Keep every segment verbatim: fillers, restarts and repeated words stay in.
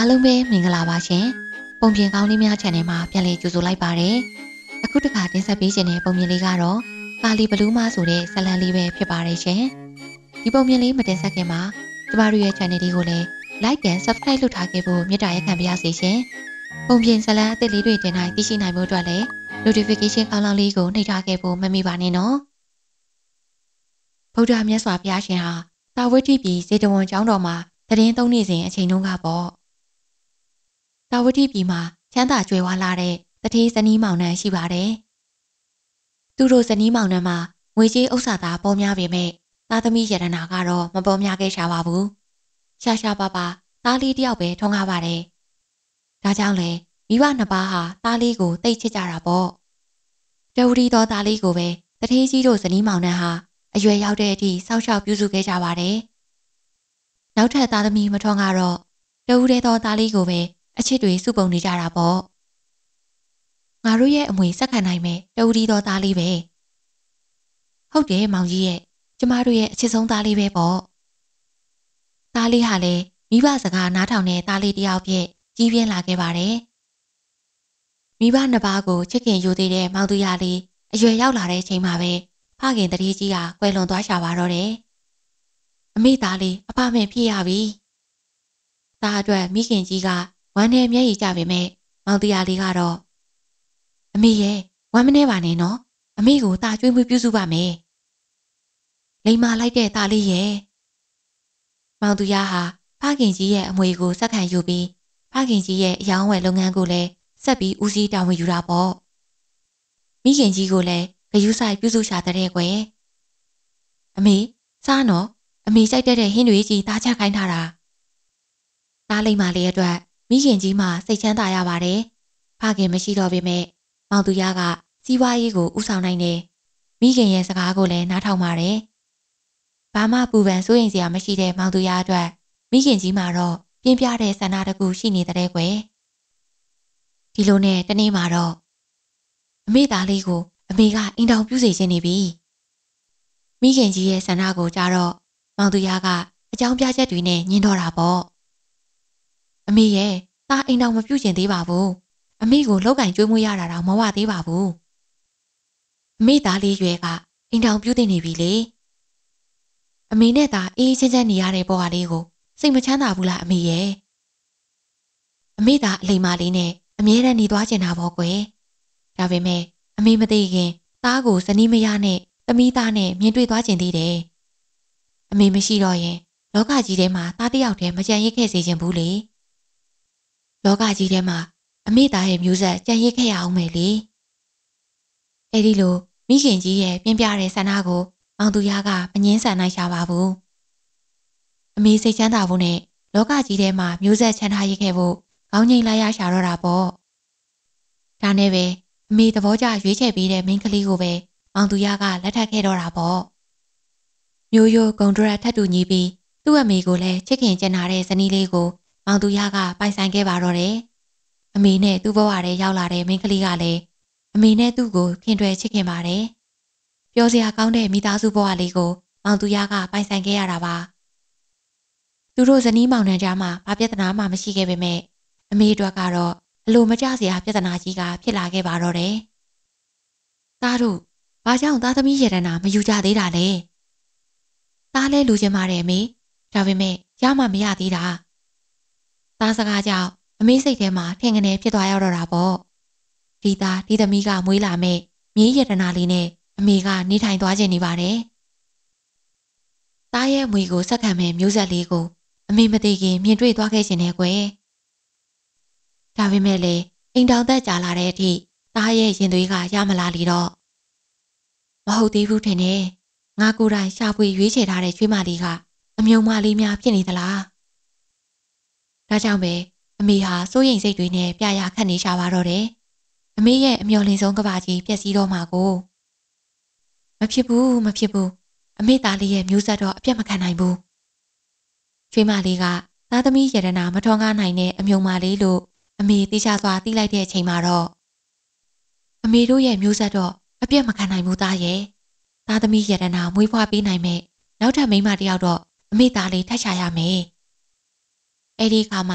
အားလုံးပဲမင်္ဂလာပါရှင်။ပုံပြင်ကောင်းလေးများ channel မှာပြန်လည်ကြိုဆိုလိုက်ပါရစေ။အခုတစ်ခါတင်ဆက်ပေးခြင်းတဲ့ပုံပြင်လေးကတော့ကာလီဘလူးမဆိုတဲ့ဇာတ်လမ်းလေးပဲဖြစ်ပါတယ်ရှင်။ဒီပုံပြင်လေးမတင်ဆက်ခင်မှာကျမတို့ရဲ့ channel လေးကိုလည်း like and subscribe လုပ်ထားခဲ့ဖို့မေတ္တာရက်ခံပါရစေရှင်။ပုံပြင်ဇာတ်လမ်းအသစ်လေးတွေတင်တိုင်းသိရှိနိုင်ဖို့အတွက်လည်း notification ကောင်းလောင်းလေးကိုနှိပ်ထားခဲ့ဖို့မမေ့ပါနဲ့နော်။ဗုဒ္ဓမြတ်စွာဘုရားရှင်ဟာတာဝတိပြည်ဇေတဝန်ကျောင်းတော်မှာတည်င်းသုံးနေစဉ်အချိန်တုန်းကပေါ့တာဝတိပြည်မှာချမ်းသာကြွယ်ဝလာတဲ့တထေးဇနီးမောင်နှံရှိပါတယ်။သူတို့ဇနီးမောင်နှံမှာငွေကြေးဥစ္စာသာပေါ်များပေမဲ့သားသမီးယတနာကတော့မပေါ်များခဲ့ရှာပါဘူး။ရှာရှာပါပါသားလေးတယောက်ပဲထွန်းကားပါတယ်။ဒါကြောင့်လေမိဘနှစ်ပါးဟာသားလေးကိုတိတ်ချစ်ကြတာပေါ့။တဝရီတော်သားလေးကိုပဲတထေးကြီးတို့ဇနီးမောင်နှံဟာအရွယ်ရောက်တဲ့အထိစောင့်ရှောက်ပြုစုခဲ့ကြပါတယ်။နောက်ထပ်သားသမီးမထွန်းကတော့တဝရီတော်သားလေးကိုပဲအချစ်တွေစုပုံနေကြတာပေါ့ငါတို့ရဲ့အမွေဆက်ခံနိုင်မယ်တဝရီတော်သားလေးပဲဟုတ်တယ်မောင်ကြီးရဲ့ကျမတို့ရဲ့အချစ်ဆုံးသားလေးပဲပေါ့သားလေးဟာလည်းမိဘစကားနားထောင်တဲ့သားလေးတယောက်ဖြစ်ကြီးပြင်းလာခဲ့ပါတယ်မိဘနှစ်ပါးကိုချစ်ခင်ယူသေးတဲ့မောင်သူရလေးအရွယ်ရောက်လာတဲ့အချိန်မှာပဲဖခင်တတိကြီးကကွယ်လွန်သွားရှာပါတော့တယ်အမိသားလေးအဖမင်းဖြစ်ရပြီသားအတွက်မိခင်ကြီးကဝမ်းနဲ့မျက်ရည်ကျပေမဲ့မောင်တရားလေးကတော့အမေရဲ့ဝမ်းမနေပါနဲ့နော်အမေကိုတာကျွေးမွေးပြုစုပါမယ်လိမ္မာလိုက်တဲ့သားလေးရဲ့မောင်သူရဟာဖခင်ကြီးရဲ့အမွေကိုစက္ကန့်ယူပြီးဖခင်ကြီးရဲ့အယောင်းဝယ်လုပ်ငန်းကိုလည်းဆက်ပြီးဦးစီးတာဝန်ယူတာပေါ့မိခင်ကြီးကိုလည်းဂရုစိုက်ပြုစုရှာတဲ့ကွယ်အမေစားနော်အမေစိုက်တဲ့ဟင်းတွေကြီးသားချခိုင်းထားတာသားလိမ္မာလေးအတွက်မိခင်ကြီးမှစိတ်ချမ်းသာရပါတယ်။ဖခင်မရှိတော့ပေမဲ့မောင်သူရကစီးပွားရေးကိုဥဆောင်နိုင်တယ်။မိခင်ရဲ့စကားကိုလည်းနားထောင်ပါတယ်။ဘာမှပူပန်စိုးရိမ်စရာမရှိတဲ့မောင်သူရအတွက်မိခင်ကြီးမှာတော့ပြင်းပြတဲ့ဆန္ဒတကူရှိနေတဲ့ကွယ်။ဒီလိုနဲ့တနေ့မှာတော့အမေသားလေးကိုအမေကအိမ်တောင်ပြုစေခြင်းနေပြီ။မိခင်ကြီးရဲ့ဆန္ဒကိုကြားတော့မောင်သူရကအကြောင်းပြချက်တွေနဲ့ညှင်းတော့တာပေါ့။အမေရဲ့သားအိမ်တော်မပြုတ်ကျင်သေးပါဘူးအမေကိုလောက်ကင်ကျွေးမွေးရတာတော့မဝသေးပါဘူးအမေသားလေးရွယ်ကအိမ်တော်ပြုတ်တင်နေပြီလေအမေနဲ့သားအေးချမ်းချမ်းနေရတဲ့ဘဝလေးကိုစိတ်မချမ်းသာဘူးလားအမေရဲ့အမေသားအလိမ္မာလေးနဲ့အမြဲတမ်းနေသွားကျင်တာပေါ့ကွယ်ဒါပေမဲ့အမေမသိခင်သားကိုဇနီးမယားနဲ့သမီးသားနဲ့မြင်တွေ့သွားကျင်သေးတယ်အမေမရှိတော့ရင်လောကကြီးထဲမှာသားတစ်ယောက်တည်းမကြံရစ်ခဲ့စေချင်ဘူးလေလောကကြီးထဲမှာအမေသားရဲ့မျိုးဆက်ကြံရစ်ခဲ့ရအောင်မယ်လေအဲ့ဒီလိုမိခင်ကြီးရဲ့ပြင်းပြတဲ့ဆန္ဒကိုမောင်သူရကမငင်းဆန်နိုင်ရှာပါဘူးအမေစိတ်ချမ်းသာဖို့နဲ့လောကကြီးထဲမှာမျိုးဆက်ချမ်းသာရခဲ့ဖို့ကောင်းငိမ့်လိုက်ရရှာတော့တာပေါ့ဒါနဲ့ပဲအမေသဘောကျရွေးချယ်ပေးတဲ့မိန်းကလေးကိုပဲမောင်သူရကလက်ထပ်ခဲ့တော့တာပေါ့မျိုးရိုးဂုံဒရက်ထပ်တူညီပြီးသူ့အမေကိုလည်းချစ်ခင်ကျင်နာတဲ့ဇနီးလေးကိုမောင်သူရကပိုင်ဆိုင်ခဲ့ပါတော့တယ်။အမေနဲ့သူ့ဘဝထဲရောက်လာတဲ့မိန်းကလေးကလည်းအမေနဲ့သူ့ကိုခင်တွယ်ချစ်ခင်ပါတယ်။ပျော်စရာကောင်းတဲ့မိသားစုဘဝလေးကိုမောင်သူရကပိုင်ဆိုင်ခဲ့ရတာပါ။သူတို့ဇနီးမောင်နှံကြားမှာဘာပြဿနာမှမရှိခဲ့ပေမဲ့အမေတို့ကတော့အလိုမကျစရာပြဿနာကြီးကဖြစ်လာခဲ့ပါတော့တယ်။သားတို့ဘာကြောင့်သားသမီးရတနာမယူကြသေးတာလဲ။သားလဲလူချင်ပါတယ်အမေ။ဒါပေမဲ့ရမှမရသေးတာ။သားစကားကြောင့်အမေစိတ်ထဲမှာထင်ကနေဖြစ်သွားရတော့တာပေါ့ဒီသားဒီသမီးကမွေးလာမဲ့မြေးရတနာလေးနဲ့အမေကနေထိုင်သွားခြင်းနေပါတယ်သားရဲ့အမွေကိုဆက်ခံမဲ့မျိုးဆက်လေးကိုအမေမသိခင်မြင်တွေ့သွားခဲ့ခြင်းနဲ့ကွယ်ဒါပေမဲ့လေအိမ်တောင်သက်ကြာလာတဲ့အထိသားရဲ့ရင်သွေးကရမလာလီတော့မဟုတ်သေးဘူးထင်တယ်ငါကိုယ်တိုင်ရှာဖွေရွေးချယ်ထားတဲ့ချွေးမလေးကအမြုံမလေးများဖြစ်နေသလားဒါကြောင့်ပဲအမေဟာစိုးရိမ်စိတ်တွေနဲ့ပြရခတ်နေရှာပါတော့တယ်။အမေရဲ့အမျော်လင့်ဆုံးကဘာကြီးပျက်စီးတော့မှာကိုမဖြစ်ဘူးမဖြစ်ဘူးအမေသားလေးရဲ့မျိုးဆက်တော့အပြတ်မခံနိုင်ဘူး။ချွေးမလေးကသားသမီးရတနာမထွန်းကားနိုင်တဲ့အမြုံမလေးလို့အမေသိချစွာသိလိုက်တဲ့အချိန်မှာတော့အမေတို့ရဲ့မျိုးဆက်တော့အပြတ်မခံနိုင်ဘူးသားရဲ့။သားသမီးရတနာမွေးဖွားပေးနိုင်မဲ့နောက်ထပ်မိန်းမတစ်ယောက်တော့အမေသားလေးထပ်ချရမယ်။အဲ့ဒီအခါမှာ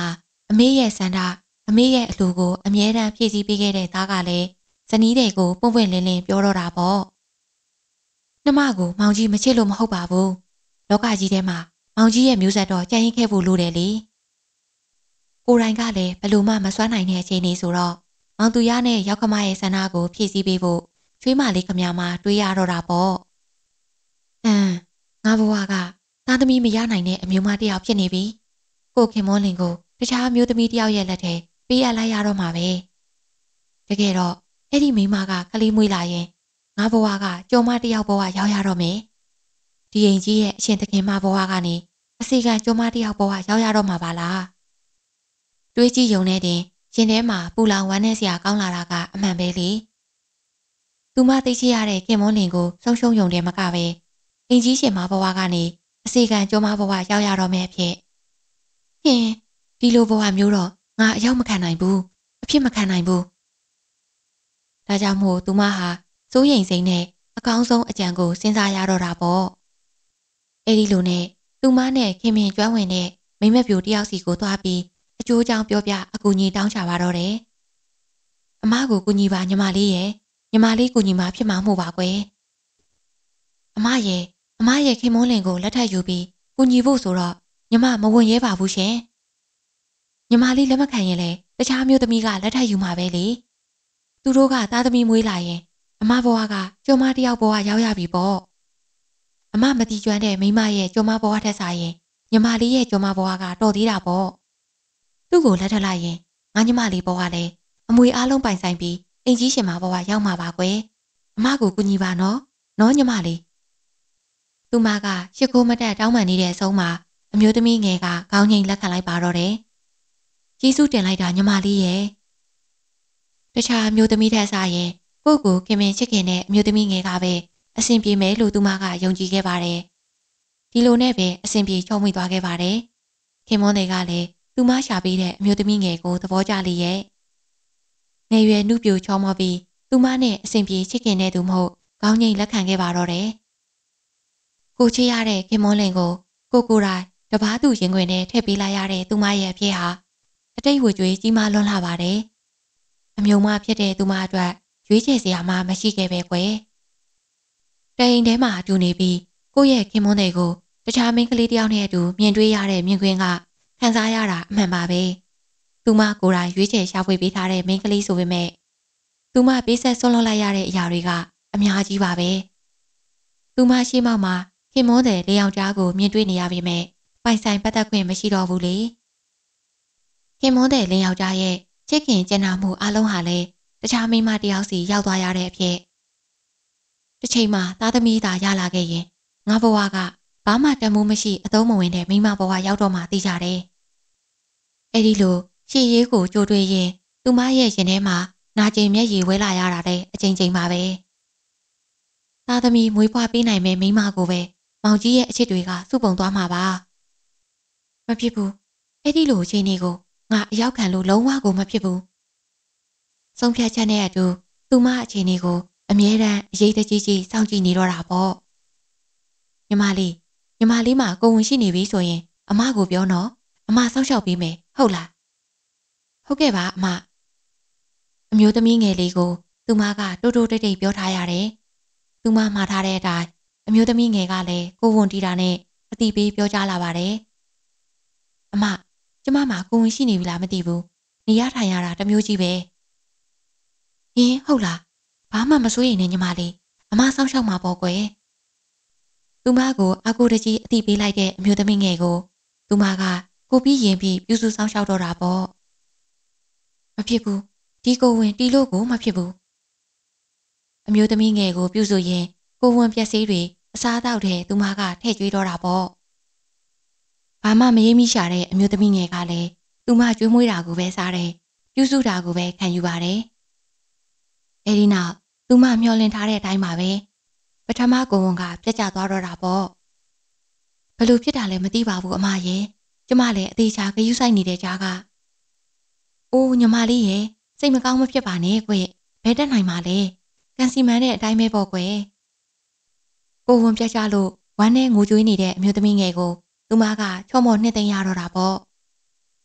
အမေရဲ့စန္ဒအမေရဲ့အလိုကိုအမြဲတမ်းဖြည့်ဆည်းပေးခဲ့တဲ့သားကလည်းဇနီးတွေကိုပွင့်ပွင့်လင်းလင်းပြောတော့တာပေါ့နှမကိုမောင်ကြီးမချစ်လို့မဟုတ်ပါဘူးလောကကြီးထဲမှာမောင်ကြီးရဲ့မျိုးဆက်တော့ကြံ့ရင်ခဲ့ဖို့လိုတယ်လေကိုရိုင်းကလည်းဘလို့မှမစွမ်းနိုင်တဲ့အချိန်လေးဆိုတော့မောင်သူရနဲ့ရောက်ခမရဲ့ဆန္ဒကိုဖြည့်ဆည်းပေးဖို့ချွေးမလေးခမမှာတွေးရတော့တာပေါ့အမ်ငါဘဝကသားသမီးမရနိုင်တဲ့အမျိုးမတစ်ယောက်ဖြစ်နေပြီကိုခင်မောလင်ကိုတခြားအမျိုးသမီးတစ်ယောက်ရဲ့လက်ထဲပေးရလိုက်ရတော့မှာပဲတကယ်တော့အဲ့ဒီမိမကကလေးမွေးလာရင်ငါဘဝကကြော်မတစ်ယောက်ဘဝရောက်ရတော့မယ်ဒီအိမ်ကြီးရဲ့အရှင်သခင်မဘဝကနေအစီကံကြော်မတစ်ယောက်ဘဝရောက်ရတော့မှာပါလားတွေးကြည့်ယုံနဲ့တင်ရှင်ထဲမှာပူလောင်ဝမ်းနဲ့စရာကောင်းလာတာကအမှန်ပဲလေသူမသိချရတဲ့ခင်မောလင်ကိုဆုံးရှုံးယုံတယ်မကပဲအင်ကြီးရှင်မဘဝကနေအစီကံကြောမဘဝရောက်ရတော့မယ့်အဖြစ်ဟင်ဒီလိုဘဝမျိုးတော့ငါအရောက်မခံနိုင်ဘူးအဖြစ်မခံနိုင်ဘူးဒါကြောင့်မို့သူမဟာစိုးရိမ်စိမ့်နဲ့အကောင်းဆုံးအကြံကိုစဉ်းစားရတော့တာပေါ့အဲ့ဒီလိုနဲ့သူမနဲ့ခင်မင်ကျွမ်းဝင်တဲ့မိမက်ပြိုတယောက်စီကိုသွားပြီးအကျိုးကြောင့်ပြောပြအကူအညီတောင်းချပါတော့တယ်အမကိုကူညီပါညီမလေးရဲ့ညီမလေးကူညီမှာဖြစ်မှာမဟုတ်ပါကွယ်အမရဲ့အမရဲ့ခင်မွန်းလင်ကိုလက်ထပ်ယူပြီးကူညီဖို့ဆိုတော့ညီမမဝင်ရဲပါဘူးရှင်ညီမလေးလက်မခံရင်လေတခြားမျိုးသမီးကလက်ထပ်ယူမှာပဲလေသူတို့ကသားသမီးမွေးလာရင်အမဘဝကကျောမတယောက်ဘဝရောက်ရပြီပေါ့အမမတိကျွမ်းတဲ့မိမရဲ့ကျောမဘဝထက်စားရင်ညီမလေးရဲ့ကျောမဘဝကတော်သေးတာပေါ့သူ့ကိုလက်ထပ်လိုက်ရင်ငါညီမလေးဘဝလည်းအမွေအားလုံးပိုင်ဆိုင်ပြီးအင်ကြီးရှင်မဘဝရောက်မှာပါကွယ်အမကိုကူညီပါနော်နော်ညီမလေးသူမကရှ िख ိုးမတက်တောင်းပန်နေတဲ့အဆုံးမှာအမျိုးသမီးငယ်ကခေါင်းငိမ်လက်ခံလိုက်ပါတော့တယ်ကျေးဇူးတင်လိုက်တာညီမလေးရဲ့တခြားအမျိုးသမီးထက်စားရင်ကိုကိုခင်မင်ချစ်ခင်တဲ့အမျိုးသမီးငယ်ကပဲအဆင်ပြေမယ်လို့သူမကယုံကြည်ခဲ့ပါတယ်ဒီလိုနဲ့ပဲအဆင်ပြေချုံမိသွားခဲ့ပါတယ်ခင်မွန်းတွေကလည်းသူမရှာပေးတဲ့အမျိုးသမီးငယ်ကိုသဘောကျလေရဲ့နေရွယ်နှုပြိုချောမောပြီးသူမနဲ့အဆင်ပြေချစ်ခင်တဲ့သူမဟုတ်ခေါင်းငိမ်လက်ခံခဲ့ပါတော့တယ်ကိုချစ်ရတဲ့ခင်မွန်းလင်ကိုကိုကိုတိုင်တပားသူရင်ခွင်နဲ့ထည့်ပေးလိုက်ရတဲ့သူမရဲ့အဖြစ်ဟာအတိတ်ဝကြွေးကြီးမားလွန်းလာပါတယ်အမျိုးမဖြစ်တဲ့သူမအတွက်ရွေးချယ်စရာမှမရှိခဲ့ပဲကွယ်တအိမ်ထဲမှာအတူနေပြီးကိုယ့်ရဲ့ခင်မွန်းတွေကိုတခြားမိန်းကလေးတယောက်နဲ့အတူမြင်တွေ့ရတဲ့မြင်ကွင်းကခံစားရတာအမှန်ပါပဲသူမကိုယ်တိုင်ရွေးချယ်ရှာဖွေပေးထားတဲ့မိန်းကလေးဆိုပေမဲ့သူမပေးဆက်ဆွန့်လွတ်လိုက်ရတဲ့အရာတွေကအများကြီးပါပဲသူမရှိမောက်မှာခင်မွန်းတဲ့လေးယောက်ျားကိုမြင်တွေ့နေရပေမဲ့ပိုင်ဆိုင်ပတ်သက်ခွင့်မရှိတော့ဘူးလေခင်မွန်းတဲ့လေးယောက်ျားရဲ့ချစ်ခင်ကြံ့နာမှုအလုံးဟာလည်းတခြားမိန်းမတယောက်စီရောက်သွားရတဲ့အဖြစ်တစ်ချိန်မှာသားသမီးသာရလာခဲ့ရင်ငါဘဝကဘာမှတမိုးမရှိအသုံးမဝင်တဲ့မိန်းမဘဝရောက်တော့မှသိကြတယ်အဲ့ဒီလိုရှေ့ရေးကိုကြိုးတွေးရင်သူမရဲ့ရင်ထဲမှာနာကျင်မျက်ရည်ဝဲလာရတာတဲ့အချိန်ချင်းပါပဲသားသမီးမွေးဖွားပေးနိုင်မဲ့မိန်းမကိုပဲမောင်ကြီးရဲ့အချစ်တွေကစုပုံသွားမှာပါမဖြစ်ဘူးအဲ့ဒီလိုအချိန်တွေကိုငါအရောက်ခံလို့လုံးဝကိုမဖြစ်ဘူးဆုံးဖြတ်ချက်နဲ့အတူသူမအချိန်တွေကိုအမြဲတမ်းအရေးတကြီးကြီးစောင့်ကြည့်နေတော့တာပေါ့ညီမလေးညီမလေးမှာကိုဝင်ရှိနေပြီဆိုရင်အမကိုပြောနော်အမစောင့်ရှောက်ပေးမယ်ဟုတ်လားဟုတ်ကဲ့ပါအမအမျိုးသမီးငယ်လေးကိုသူမကတိုးတိုးတိတ်တိတ်ပြောထားရတယ်သူမမှားထားတဲ့အတိုင်းအမျိုးသမီးငယ်ကလည်းကိုဝန်တီတာနဲ့အတိပေးပြောကြားလာပါတယ်အမကျမမှာကိုဝင်ရှိနေပြီလားမသိဘူးနေရထိုင်ရတာတမျိုးကြီးပဲဟင်းဟုတ်လားဘာမှမစိုးရိမ်နဲ့ညီမလေးအမစောင့်ရှောက်မှာပေါ့ကွယ်သူမကိုအကူတကြီးအတိပေးလိုက်တဲ့အမျိုးသမီးငယ်ကိုသူမကကိုပြီးရင်ပြီးပြုစုစောင့်ရှောက်တော့တာပေါ့မဖြစ်ဘူးဒီကိုဝင်တီလို့ကိုမဖြစ်ဘူးအမျိုးသမီးငယ်ကိုပြုစုရင်ကိုဝင်ပျက်စီးတွေအစားအသောက်တွေသူမကထည့်ကျွေးတော့တာပေါ့ဘာမှမရေးမိရှာတဲ့အမျိုးသမီးငယ်ကလည်းသူမကျွေးမွေးတာကိုပဲစားတယ်ပြုစုတာကိုပဲခံယူပါတယ်အဲဒီနောက်သူမမျှော်လင့်ထားတဲ့အတိုင်းပါပဲပထမကိုဝန်ကပြက်ကျသွားတော့တာပေါ့ဘယ်လိုဖြစ်တာလဲမသိပါဘူးအမရဲ့ကျမလည်းအသေးချာဂရုစိုက်နေတဲ့ကြားကအိုးညီမလေးရဲ့စိတ်မကောင်းမဖြစ်ပါနဲ့ကွဘယ်တက်နိုင်မှာလဲကန်စီမန်တဲ့အတိုင်းပဲပေါ့ကွယ်ကိုဝန်ပြက်ကျလို့ဝမ်းနဲ့ငိုကြွေးနေတဲ့အမျိုးသမီးငယ်ကိုသူမကချော့မော်နှစ်သိမ့်ရတော့တာပေါ့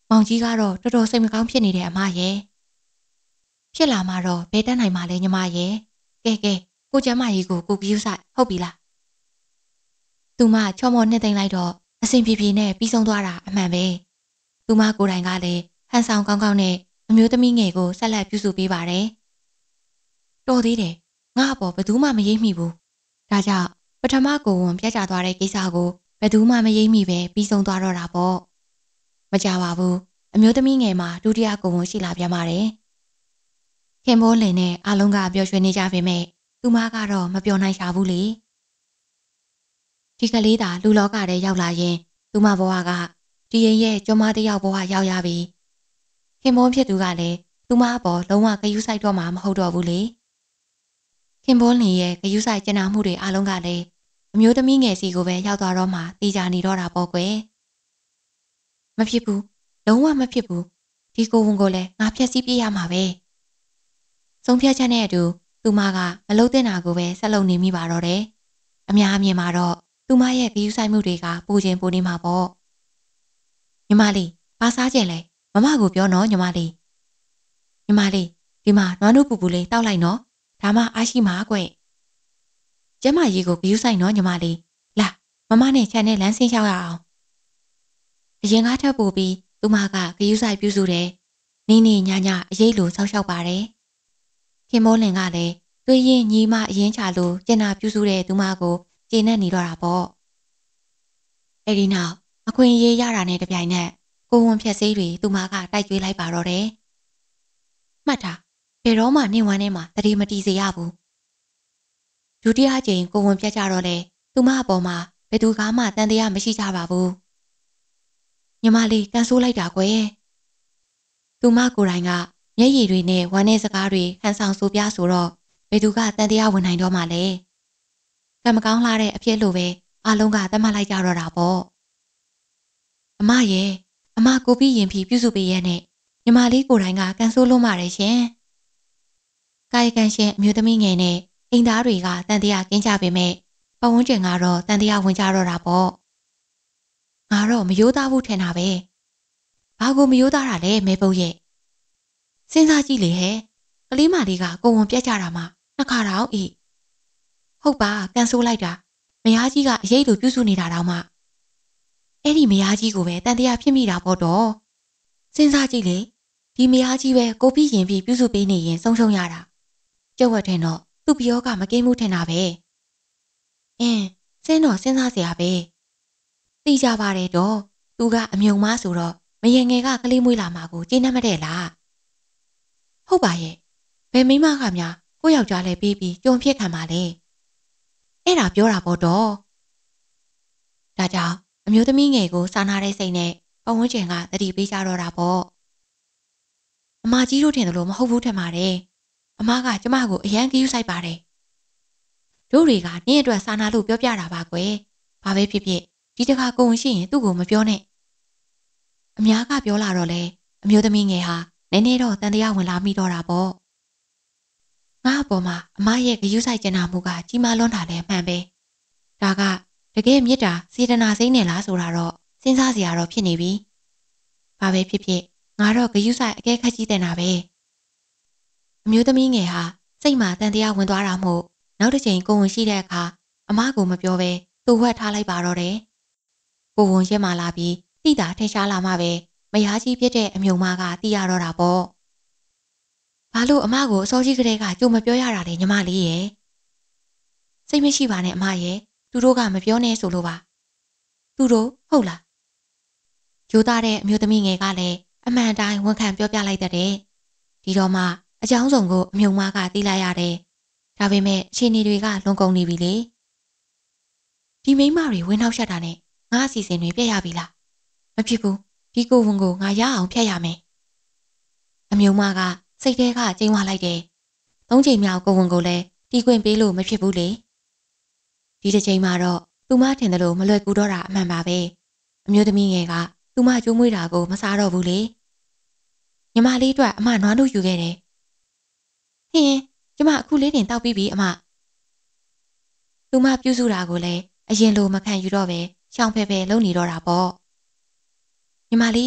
မောင်ကြီးကတော့တော်တော်စိတ်မကောင်းဖြစ်နေတယ်အမရဲ့ဖြစ်လာမှာတော့ဘယ်တက်နိုင်မှာလဲညီမရဲ့ကဲကဲကိုကျမကြီးကိုကိုကြည့်ဆိုင်ဟုတ်ပြီလားသူမချော့မော့နှစ်သိမ့်လိုက်တော့အဆင်ပြေပြေနဲ့ပြီးဆုံးသွားတာအမှန်ပဲသူမကိုယ်တိုင်ကလည်းဟန်ဆောင်ကောင်းကောင်းနဲ့အမျိုးသမီးငယ်ကိုဆက်လက်ပြုစုပေးပါတယ်တော်သေးတယ်ငါ့အပေါ်ဘယ်သူမှမရိပ်မိဘူးဒါကြောင့်ပထမကိုဝန်ပြတ်ကျသွားတဲ့ကိစ္စကိုဘယ်သူမှမရိပ်မိပဲပြီးဆုံးသွားတော့တာပေါ့မကြပါဘူးအမျိုးသမီးငယ်မှာဒုတိယကိုဝန်ရှိလာပြန်ပါတယ်ခင်မိုးလင်နဲ့အားလုံးကပျော်ရွှင်နေကြပေမဲ့သူမကတော့မပျော်နိုင်ရှာဘူးလေဒီကလေးသာလူလောကထဲရောက်လာရင်သူမဘဝကဒီရင်ရဲ့ကျွမ်းမတယောက်ဘဝရောက်ရပြီခင်မိုးဖြစ်သူကလည်းသူမအပေါ်လုံးဝဂရုစိုက်တော့မှာမဟုတ်တော့ဘူးလေခင်မိုးလင်ရဲ့ဂရုစိုက်ကြံ့နာမှုတွေအားလုံးကလည်းအမျိုးသမီးငယ်စီကိုပဲရောက်သွားတော့မှတေချာနေတော့တာပေါ့ကွယ်မဖြစ်ဘူးလုံးဝမဖြစ်ဘူးဒီကိုဝန်ကိုလည်းငါဖျက်ဆီးပြရမှာပဲဆုံးဖြတ်ချက်နဲ့အတူသူမကမလုပ်တဲ့နာကိုပဲဆက်လုပ်နေမိပါတော့တယ်အများအမြင်မှာတော့သူမရဲ့ဂရုစိုက်မှုတွေကပူချင်းပူနေမှာပေါ့ညီမလေးဘာစားကြလဲမမကိုပြောနော်ညီမလေးညီမလေးဒီမှာနွားနို့ပူပူလေးတောက်လိုက်နော်ဒါမှအားရှိမှာကွကျမကြီးကိုဂရုစိုက်နော်ညီမလေးလာမမနဲ့ချန်နဲ့လမ်းဆင်းလျှောက်ရအောင်အရင်ကထပ်ပို့ပြီးသူမကဂရုစိုက်ပြုစုတယ်နေနေညညအရေးလိုဆောက်ရှောက်ပါတယ်ခင်မိုးလင်ကလည်းတွေ့ရင်ညီမအရင်ချလို့ကျင်နာပြုစုတဲ့သူမကိုကျေနပ်နေတော့တာပေါ့အဲ့ဒီနောက်အခွင့်အရေးရတာနဲ့တပြိုင်နက်ကိုဝန်ဖြက်ဆေးတွေသူမကတိုက်ကြွေးလိုက်ပါတော့တယ်မှတ်ထားဘယ်တော့မှနှင်းဝမ်းထဲမှာတတိမတီစေရဘူးဒုတိယကြိမ်ကိုဝန်ပြတ်ကြတော့လေသူမအပေါ်မှာဘယ်သူကမှတန်တရားမရှိကြပါဘူးညီမလေးကန်ဆိုးလိုက်တာကွယ်သူမကိုယ်တိုင်ကမျက်ရည်တွေနဲ့ဝမ်းနဲ့စကားတွေဟန်ဆောင်ဆိုပြဆိုတော့ဘယ်သူကတန်တရားဝင်နိုင်တော့မှလဲကံမကောင်းလာတဲ့အဖြစ်လိုပဲအားလုံးကသတ်မှတ်လိုက်ကြတော့တာပေါ့အမရဲ့အမကိုပြီးရင်ဖြီပြုစုပေးရဲ့နဲ့ညီမလေးကိုယ်တိုင်ကကန်ဆိုးလုံးပါတယ်ရှင်ကာယကံရှင်အမျိုးသမီးငယ်နဲ့အိမ်သားတွေကတန်တရားကင်းကြပေမဲ့ပတ်ဝန်းကျင်ကတော့တန်တရားဝင်ကြတော့တာပေါ့ငါတော့မယိုးသားဘူးထင်တာပဲဘာကိုမယိုးသားတာလဲမဲပုတ်ရဲ့စဉ်းစားကြည့်လေဟဲ့ကလေးမလေးကကိုဝန်ပြက်ကြတာမှနှစ်ခါတောင်ဤဟုတ်ပါကန်ဆိုးလိုက်တာမယားကြီးကအရေးလိုပြုစုနေတာတောင်မှအဲ့ဒီမယားကြီးကိုပဲတန်တရားဖြစ်မိတာပေါ့တော့စဉ်းစားကြည့်လေဒီမယားကြီးပဲကိုပြီးရင်ပြီးပြုစုပေးနေရင်ဆုံးရှုံးရတာကျုပ်ဝတ်ထင်တော့သူ့ပြောကမကိမှုထင်တာပဲအင်းစင်းတော့စဉ်းစားစရာပဲသိကြပါတယ်တော့သူကအမြုံမဆိုတော့မယင်ငယ်ကကလေးမွေးလာမှာကိုကျေနပ်မတဲ့လားဟုတ်ပါရဲ့ဘယ်မိမကများကိုယောက်ျားလဲပြီးပြီးကြုံဖြစ်ခံပါလေအဲ့ဒါပြောတာပေါ့တော့ဒါကြောင့်အမျိုးသမီးငယ်ကိုစာနာတဲ့စိတ်နဲ့ပဝန်းကျင်ကတတိပေးကြတော့တာပေါ့အမကြီးတို့ထင်တယ်လို့မဟုတ်ဘူးထင်ပါတယ်အမကကျမကိုအရန်ကြီးယူဆိုင်ပါတယ်တို့တွေကနင့်အတွက်စာနာလို့ပြောပြတာပါကွယ်ဘာပဲဖြစ်ဖြစ်ဒီတခါကိုဝင်ရှိရင်သူ့ကိုမပြောနဲ့အများကပြောလာတော့လေအမျိုးသမီးငယ်ဟာနည်းနည်းတော့တန်တရားဝင်လာမိတော့တာပေါ့ငါ့အပေါ်မှာအမရဲ့ဂရုစိုက်ကြံ့နာမှုကကြီးမားလွန်းတာလည်းမှန်ပဲဒါကတကယ်မြစ်တာစေတနာစိမ့်နေလားဆိုတာတော့စဉ်းစားစရာတော့ဖြစ်နေပြီဘာပဲဖြစ်ဖြစ်ငါတော့ဂရုစိုက်အကဲခတ်ကြီးတင်တာပဲအမျိုးသမီးငယ်ဟာစိတ်မှာတန်တရားဝင်သွားတာမို့နောက်တစ်ချိန်ကိုဝင်ရှိတဲ့အခါအမကိုမပြောဘဲသူ့ဝှက်ထားလိုက်ပါတော့တယ်ကိုဝင်ရက်မှလာပြီးတိတာထင်ရှားလာမှပဲမယားကြီးဖြစ်တဲ့အမြုံမကတီးရတော့တာပေါ့ဘာလို့အမကိုအစောကြီးကတည်းကကြိုမပြောရတာလဲညီမလေးရဲ့စိတ်မရှိပါနဲ့အမရဲ့သူတို့ကမပြောနဲ့ဆိုလို့ပါသူတို့ဟုတ်လားကြိုးသားတဲ့အမျိုးသမီးငယ်ကလည်းအမှန်တိုင်းဝန်ခံပြောပြလိုက်တဲ့ဒီတော့မှအကြောင်းစုံကိုအမြုံမကတီးလိုက်ရတယ်ဒါပေမဲ့အခြေအနေတွေကလွန်ကုန်နေပြီလေဒီမိန်းမတွေဝင်းနှောက်ရှက်တာနဲ့ငါအစီအစဉ်တွေပြည့်ရပြီလားမဖြစ်ဘူးဒီကိုဝန်ကိုငါရအောင်ဖြတ်ရမယ်အမြုံမကစိတ်ထဲကကျိန်းဝလိုက်တယ်သုံးချိန်မြောက်ကိုဝန်ကိုလည်းတီးခွင့်ပေးလို့မဖြစ်ဘူးလေဒီတစ်ချိန်မှာတော့သူမထင်တယ်လို့မလွယ်ကူတော့တာအမှန်ပါပဲအမျိုးသမီးငယ်ကသူမကျိုးမွေးတာကိုမစားတော့ဘူးလေညီမလေးအတွက်အမနွားတို့ယူခဲ့တယ်ဟင်းကျမအခုလေးတင်တောက်ပြီးပြီအမသူမပြုစုတာကိုလည်းအရင်လိုမခံယူတော့ပဲရှောင်ဖဲဖဲလုပ်နေတော့တာပေါ့ညီမလေး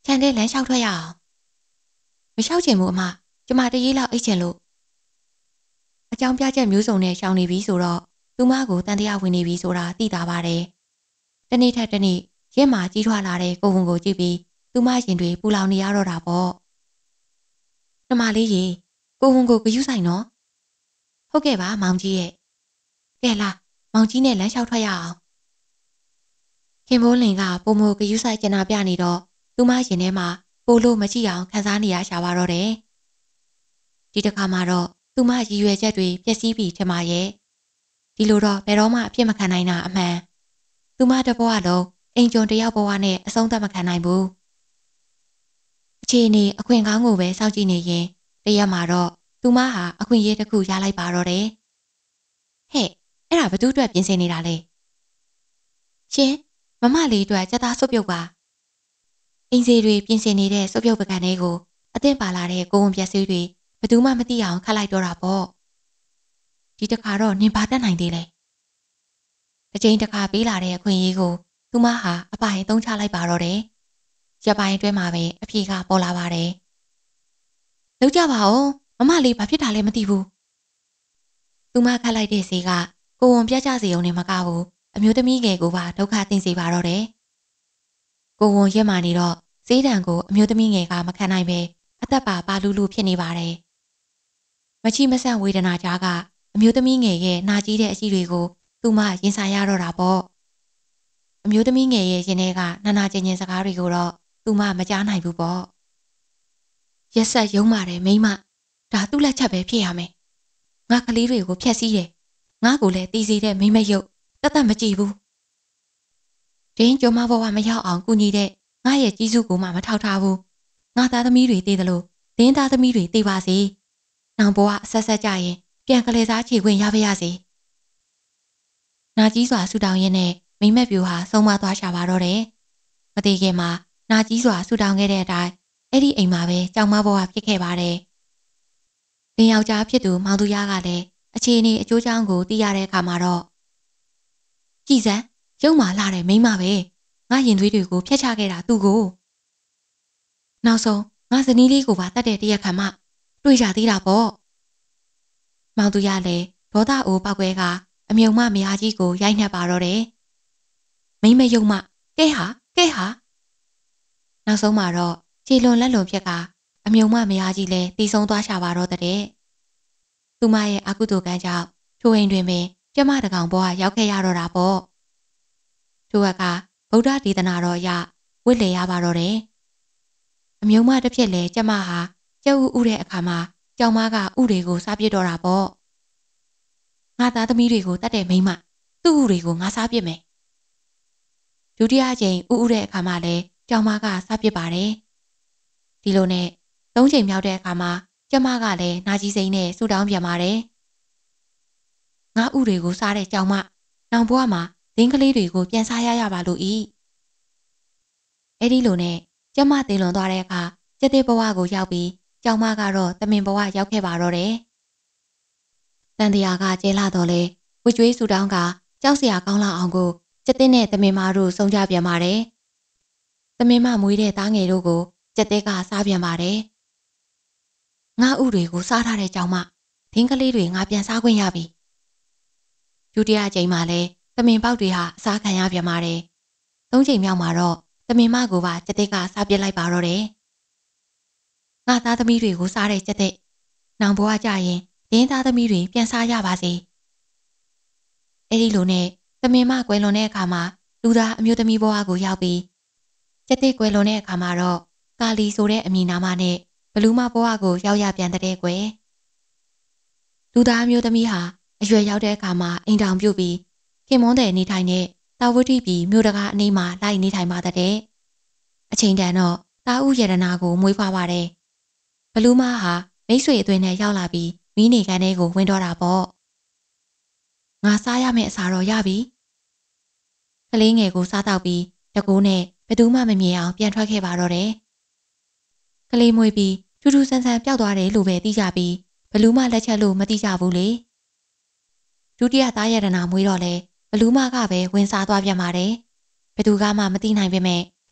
ခြံထဲလမ်းလျှောက်ထွက်ရအောင်မလျှောက်ချင်ဘူးအမကျမတရေးလောက်အိတ်ချင်လို့အကြောင်းပြချက်မျိုးစုံနဲ့ရှောင်နေပြီဆိုတော့သူမကိုတန်တရားဝင်နေပြီဆိုတာသိတာပါတယ်တနေ့ထက်တနေ့ရက်မှာကြီးထွားလာတဲ့ကိုဝန်ကိုကြည့်ပြီးသူမရင်တွေပူလောင်နေရတော့တာပေါ့နှမလေးရေကိုဝန်ကိုဂယုဆိုင်နော်ဟုတ်ကဲ့ပါမောင်ကြီးရဲ့ကဲလားမောင်ကြီးနဲ့လမ်းလျှောက်ထွက်ရအောင်ခင်မိုးလင်ကပုံမိုဂယုဆိုင်ကျနာပြနေတော့သူမရင်ထဲမှာပိုလို့မကြည့်အောင်ခံစားနေရရှာပါတော့တယ်ဒီတစ်ခါမှတော့သူမရည်ရွယ်ချက်တွေပျက်စီးပြီထင်ပါရဲ့ဒီလိုတော့ဘယ်တော့မှအပြစ်မခံနိုင်တာအမှန်သူမတဘဝလုံးအိမ်ကျုံတယောက်ဘဝနဲ့အဆုံးသတ်မခံနိုင်ဘူးအခြေအနေအခွင့်ကောင်းကိုပဲစောင့်ကြည့်နေရင်တရက်မှာတော့သူမဟာအခွင့်အရေးတစ်ခုရလိုက်ပါတော့တယ်ဟဲ့အဲ့ဒါဘသူအတွက်ပြင်ဆင်နေတာလဲရှင်မမလေးအတွက်စက်သားစုပ်ပြုတ်ပါအင်စီတွေပြင်ဆင်နေတဲ့စုပ်ပြုတ်ပကံလေးကိုအသင့်ပါလာတဲ့ကိုဝန်ပြက်ဆေးတွေဘယ်သူမှမသိအောင်ခတ်လိုက်တော့တာပေါ့ဒီတစ်ခါတော့နင်ပါတတ်နိုင်သေးလဲတစ်ချိန်တစ်ခါပေးလာတဲ့အခွင့်အရေးကိုသူမဟာအပိုင်သုံးချလိုက်ပါတော့တယ်ရပိုင်းအတွင်းမှာပဲအဖြေကပေါ်လာပါတယ်လောက်ကြပါဦးမမလေးဘာဖြစ်တာလဲမသိဘူးသူမခတ်လိုက်တဲ့ဆေးကကိုဝန်ပြတ်ကြစီုံနဲ့မကဘူးအမျိုးသမီးငယ်ကိုပါဒုက္ခသိစေပါတော့တယ်ကိုဝန်ရက်မှနေတော့ဆေးတံကိုအမျိုးသမီးငယ်ကမခံနိုင်ပဲအသက်ပါပါလူလူဖြစ်နေပါတယ်မချိမဆန့်ဝေဒနာကြားကအမျိုးသမီးငယ်ရဲ့နာကြီးတဲ့အရှိတွေကိုသူမရင်ဆိုင်ရတော့တာပေါ့အမျိုးသမီးငယ်ရဲ့ရင်ထဲကနာနာကျင်ကျင်စကားတွေကိုတော့သူမမကြားနိုင်ဘူးပေါ့ရက်ဆက်ယုံပါတယ်မိမဒါသူ့လက်ချက်ပဲဖြစ်ရမယ်ငါကလေးတွေကိုဖျက်ဆီးတယ်ငါကိုလည်းတီးစီတဲ့မိမရုပ်တသက်မကြည့်ဘူးဒင်းကျမဘဝမရောက်အောင်ကူညီတဲ့ငါရဲ့ကြီးစုကိုမှမထောက်ထားဘူးငါသားသမီးတွေတည်တယ်လို့ဒင်းသားသမီးတွေတည်ပါစေနောင်ဘဝအဆက်ဆက်ကြရင်ပြန်ကလေးစားချေခွင့်ရပါရစေနာကြီးစွာဆူတောင်းရင်းနဲ့မိမက်ပြူဟာဆုံးမသွားရှာပါတော့တယ်မသေးခင်မှာနာကြီးစွာဆူတောင်းခဲ့တဲ့အတိုင်းအဲ့ဒီအိမ်မှာပဲကြောင်မဘဝဖြစ်ခဲ့ပါတယ်လင်းယောက်ျားဖြစ်သူမောင်သူရကလည်းအခြေအနေအကျိုးကြောင့်ကိုသိရတဲ့အခါမှာတော့ကြည်စံရုံမာလာတဲ့မိမပဲငါရင်သွေးတွေကိုဖျက်ချခဲ့တာသူ့ကိုနောက်ဆုံးငါဇနီးလေးကိုပါတတ်တဲ့တရက်ခံမှတွေ့ကြသေးတာပေါ့မောင်သူရလည်းဒေါသအိုးပောက်ကွဲကအမြုံမမယားကြီးကိုရိုက်နှက်ပါတော့တယ်မိမယုံမကဲဟာကဲဟာနောက်ဆုံးမှာတော့ခြေလွန်လက်လွန်ဖြစ်ကအမြုံမမယားကြီးလည်းတီးဆုံးသွားရှာပါတော့တဲ့သူမရဲ့အကုသိုလ်ကံကြောင့်ထိုအိမ်တွင်ပင်ကျမတကောင်ဘဝရောက်ခဲ့ရတော့တာပေါ့ထိုကဗုဒ္ဓဒေသနာတော်အရဝတ်လေရပါတော့တယ်အမြုံမတစ်ဖြစ်လေကျမဟာကျုပ်ဥဥတဲ့အခါမှာကြောင်မကဥတွေကိုစားပြစ်တော့တာပေါ့ငါသားသမီးတွေကိုတတ်တဲ့မိမသူ့ဥတွေကိုငါစားပြစ်မယ်ဒုတိယအကြိမ်ဥဥတဲ့အခါမှာလည်းကြောင်မကစားပြစ်ပါတယ်ဒီလိုနဲ့သုံးချိန်မြောက်တဲ့အခါမှာကျမကလည်းနာကြီးစိမ့်နဲ့ဆူတောင်းပြန်ပါတယ်ငါဥတွေကိုစားတဲ့ကြောင်မနောင်ဘဝမှာဒင်းကလေးတွေကိုပြန်စားရရပါလို့ဤအဲ့ဒီလိုနဲ့ကျမသေလွန်သွားတဲ့အခါကျက်တဲ့ဘဝကိုရောက်ပြီးကြောင်မကတော့တမင်ဘဝရောက်ခဲ့ပါတော့တယ်တန်တရားကကျဲလာတော့လေဝကျွေးဆူတောင်းကကြောက်စရာကောင်းလောက်အောင်ကိုကျက်တဲ့နဲ့တမင်မတို့ဆုံးကြပြန်ပါတယ်တမင်မမွေးတဲ့သားငယ်တို့ကိုကျက်တဲ့ကစားပြန်ပါတယ်ငါဥတွေကိုစားထားတဲ့ကြောင်မဒင်းကလေးတွေငါပြန်စားခွင့်ရပြီဒုတိယအကြိမ်မှာလည်းတမင်ပေါက်တွေဟာအစားခံရပြန်ပါတယ်သုံးချိန်မြောက်မှာတော့တမင်မကိုပါကျက်တဲ့ကစားပြစ်လိုက်ပါတော့တယ်ငါသားသမီးတွေကိုစားတဲ့ကျက်တဲ့နောင်ဘဝကြရင်ဒင်းသားသမီးတွေပြန်စားရပါစေအဲ့ဒီလိုနဲ့တမင်မကွယ်လွန်တဲ့အခါမှာလူသားအမျိုးသမီးဘဝကိုရောက်ပြီးကျက်တဲ့ကွယ်လွန်တဲ့အခါမှာတော့ကာလီဆိုတဲ့အမည်နာမနဲ့ဘလူးမဘဝကိုရောက်ရပြန်တဲ့ကွယ်လူသားအမျိုးသမီးဟာအရွယ်ရောက်တဲ့အခါမှာအိမ်တောင်ပြုတ်ပြီးခင်မွန်းတဲ့နေထိုင်တဲ့တာဝတိပြည်မြို့တကာအနီးမှာလိုက်နေထိုင်ပါတဲ့အချိန်တန်တော့တာဥယရနာကိုမွေးဖွားပါတယ်ဘလူးမဟာမိတ်ဆွေအသွင်နဲ့ရောက်လာပြီးမိနေကန်ထဲကိုဝင်တော့တာပေါ့ငါစားရမယ့်အစာတော့ရပြီကလေးငယ်ကိုစားတော့ပြီးတကူနဲ့ဘယ်သူမှမမြင်အောင်ပြန်ထွက်ခဲ့ပါတော့တယ်ကလေးမွေးပြီးထူးထူးဆန်းဆန်းပျောက်သွားတယ်လို့ပဲသိကြပြီးဘလူးမလက်ချက်လို့မသိကြဘူးလေဒုတိယသားရတနာမွေးတော့လေဘလူးမကပဲဝင်စားသွားပြန်ပါတယ်ဘယ်သူကမှမသိနိုင်ပေမဲ့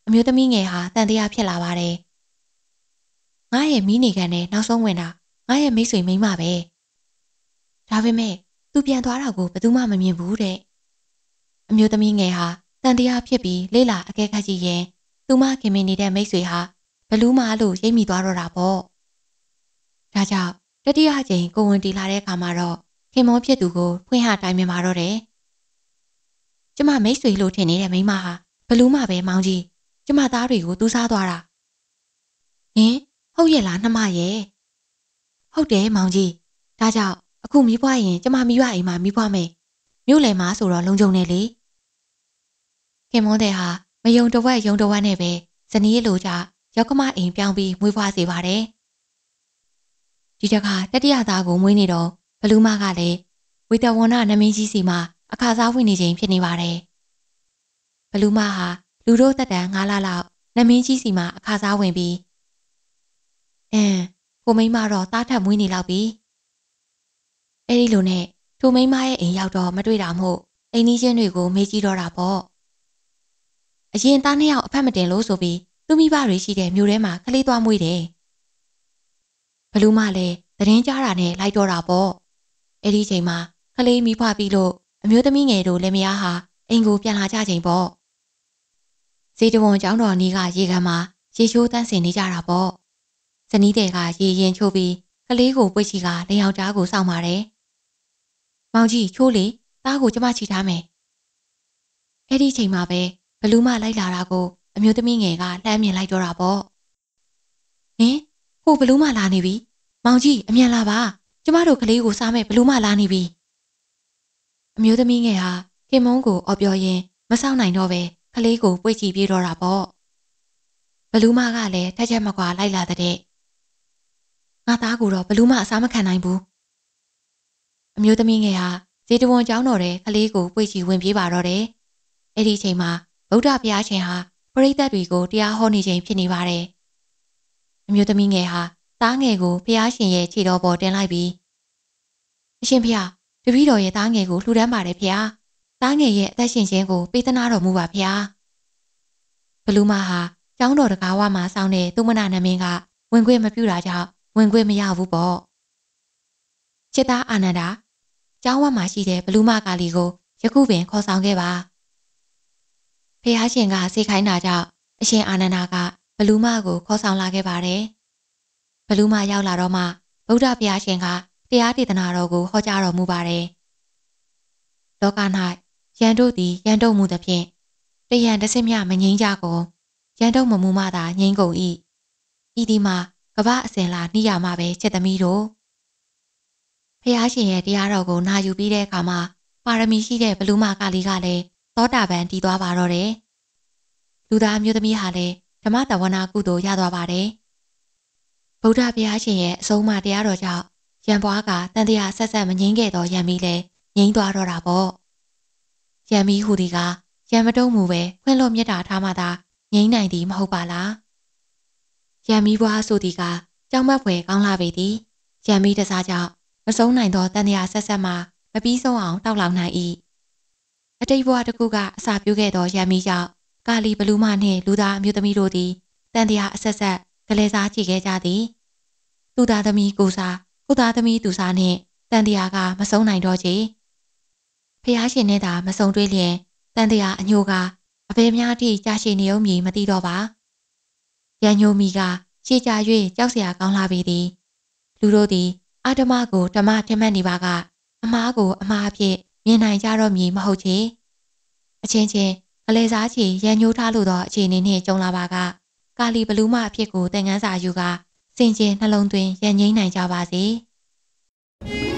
အမျိုးသမီးငယ်ဟာတန်တရားဖြစ်လာပါတယ်ငါရဲ့မိနေကန်နဲ့နောက်ဆုံးဝင်တာငါရဲ့မိတ်ဆွေမိန်းမပဲဒါပေမဲ့သူပြန်သွားတာကိုဘယ်သူမှမမြင်ဘူးတဲ့အမျိုးသမီးငယ်ဟာတန်တရားဖြစ်ပြီးလေးလာအကဲခတ်ကြည့်ရင်သူမခင်မင်နေတဲ့မိတ်ဆွေဟာဘလူးမလို့ရိပ်မိသွားတော့တာပေါ့ဒါကြောင့်တတိယအကြိမ်ကိုဝင်တီလာတဲ့အခါမှာတော့ခင်မောဖြစ်သူကိုဖွင့်ဟတိုင်မြင်มาတော့တယ်ကျမမိတ်ဆွေလို့ထင်နေတဲ့မိန်းမဟာဘလူးမပဲမောင်ကြီးကျမသားတွေကိုသူးစားသွားတာဟင်ဟုတ်ရဲ့လားနှမရဲ့ဟုတ်တယ်မောင်ကြီးဒါကြောင့်အခုမီးပွားရင်ကျမမိဘအိမ်မှာမီးပွားမယ်မြို့လယ်မှာဆိုတော့လုံခြုံနေလေခင်မွန်းတဲ့ဟာမယုံတဝက်ယုံတဝက်နဲ့ပဲဇနီးလိုကြရောက်ကမအိမ်ပြောင်းပြီးမွေးဖွားစေပါတယ်ဒီတခါတတိယသားကိုမွေးနေတော့ဘလူးမကလည်းဝီတဝနနမင်းကြီးစီမှာအခါစားဝင်နေချိန်ဖြစ်နေပါတယ်ဘလူးမဟာလူတို့တက်တန်ငါးလလောက်နမင်းကြီးစီမှာအခါစားဝင်ပြီးအင်းကိုမိန်းမတော့တားထပ်မွေးနေလောက်ပြီအဲ့ဒီလိုနဲ့ထိုမိန်းမရဲ့အိမ်ရောက်တော့မတွေ့တာမို့အိမ်နီးချင်းတွေကိုမေးကြည့်တော့တာပေါ့အရင်သားနှစ်ယောက်အဖက်မတင်လို့ဆိုပြီးသူမိဘတွေရှိတဲ့မြို့ထဲမှာကလေးသွားမွေးတယ်ဘလူးမလည်းသတင်းကြားတာနဲ့လိုက်တော့တာပေါ့အဲ့ဒီချိန်မှာကလေးမိဖွားပြီးလို့အမျိုးသမီးငယ်တို့လည်းမယားဟာအိမ်ကိုပြန်လာကြချိန်ပေါ့ဇေတဝန်ကျောင်းတော်နီးကရေကန်မှာရေချိုးတန်းစင်နေကြတာပေါ့ဇနီးတဲ့ကရေရင်ချိုးပြီးကလေးကိုပွေ့ချီကလင်ယောက်ျားကိုစောင့်ပါတယ်မောင်ကြီးချိုးလေသားကိုကျမချီထားမယ်အဲ့ဒီချိန်မှာပဲဘလူးမလိုက်လာတာကိုအမျိုးသမီးငယ်ကလှမ်းမြင်လိုက်တော့တာပေါ့ဟင်ဟိုဘလူးမလာနေပြီမောင်ကြီးအမြန်လာပါကျမတို့ကလေးကိုစားမဲ့ဘလူးမလာနေပြီအမျိုးသမီးငယ်ဟာခင်မုန်းကိုအော်ပြောရင်းမစောင့်နိုင်တော့ပဲကလေးကိုပွေ့ချီပြေးတော့တာပေါ့ဘလူးမကလည်းထက်ချက်မကွာလိုက်လာတဲ့ငါသားကိုတော့ဘလူးမအစားမခံနိုင်ဘူးအမျိုးသမီးငယ်ဟာဇေတဝန်ကျောင်းတော်တဲ့ကလေးကိုပွေ့ချီဝင်ပြေးပါတော့တယ်အဲ့ဒီချိန်မှာဗုဒ္ဓဘုရားရှင်ဟာပရိသတ်တွေကိုတရားဟောနေချိန်ဖြစ်နေပါတယ်အမျိုးသမီးငယ်ဟာသားငယ်ကိုဘုရားရှင်ရဲ့ခြေတော်ပေါ်တင်လိုက်ပြီးအရှင်ဘုရားတပည့်တော်ရဲ့သားငယ်ကိုလှူဒန်းပါတယ်ဘုရားသားငယ်ရဲ့အသက်ရှင်ခြင်းကိုပေးသနာတော်မူပါဘုရားဘလူးမဟာကျောင်းတော်တကားဝမှာစောင်းတဲ့သူမနာနမင်းကဝင်ခွင့်မပြုတာကြောင့်ဝင်ခွင့်မရဘူးပေါ့ချစ်သားအာနန္ဒာကျောင်းဝမှာရှိတဲ့ဘလူးမကာလီကိုယခုပင်ခေါ်ဆောင်ခဲ့ပါဖះရှင်ကစိတ်ခိုင်းတာကြောင့်အရှင်အာနန္ဒာကဘလူးမကိုခေါ်ဆောင်လာခဲ့ပါတယ်ဘလူးမရောက်လာတော့မှဗုဒ္ဓဘုရားရှင်ကတရားဒေသနာတော်ကိုဟောကြားတော်မူပါတယ်လောက၌ရန်တို့သည်ရန်တုံမှုသဖြင့်တယံတဆင့်မြမငိမ့်ကြကုန်ရန်တုံမမူမှသာငိမ့်ကုန်၏ဤဒီမှာကပ္ပအစဉ်လာနှိရမှာပဲချက်သမီးတို့ဖះရှင်ရဲ့တရားတော်ကိုနာယူပြီးတဲ့အခါမှာပါရမီရှိတဲ့ဘလူးမကာလီကလည်းသောတာပန်တည်သွားပါတော့တယ်လူသားမျိုးသမီးဟာလည်းဓမ္မတဝနာကုသိုလ်ရသွားပါတယ်ဗုဒ္ဓဘုရားရှင်ရဲ့အဆုံးအမတရားတော်ကြောင့်ရံပွားကတန်တရားဆက်ဆက်မငြိမ်းခဲ့တော့ရံမီလည်းငြိမ်းသွားတော့တာပေါ့ရံမီဟူဒီကရံမတုံးမူပဲခွင့်လွတ်မြတ်တာထားမှသာငြိမ်းနိုင်သည်မဟုတ်ပါလားရံမီဘွားဆိုသည်ကကြောင်မက်ဖွယ်ကောင်းလာပေသည်ရံမီတစားကြောင့်မဆုံးနိုင်သောတန်တရားဆက်ဆက်မှမပြီးဆုံးအောင်တောက်လောင်နိုင်၏အတိတ်ဘဝတစ်ခုကအစာပြုခဲ့သောရံမီကြောင့်ကာလီဘလူးမနှင့်လူသားအမျိုးသမီးတို့သည်တန်တရားအဆက်ဆက်ကလေးစားကြည့်ခဲ့ကြသည်သူသားသမီးကိုစားကိုသားသမီးသူစားနှင့်တန်တရားကမဆုံးနိုင်တော့ချေဖះရှင်နဲ့သာမဆုံးတွေ့လျင်တန်တရားအညိုကအဘယ်များထိကြာရှည်နေုံမည်မသိတော့ပါရန်ညိုမီကရှေ့ကြ၍ကြောက်စရာကောင်းလာပေသည်လူတို့သည်အာဓမကိုဓမ္မထင်မှတ်နေပါကအမားကိုအမားအဖြစ်မြင်နိုင်ကြတော့မည်မဟုတ်ချေအချင်းချင်းကလေးစားချီရန်ညိုထားလို့သောအခြေအနေနှင့်ကြုံလာပါကကာလီဘလူးမအဖြစ်ကိုသင်ခန်းစာယူကစင်ကြယ်နှလုံးသွင်းရန်ငိမ့်နိုင်ကြပါစေ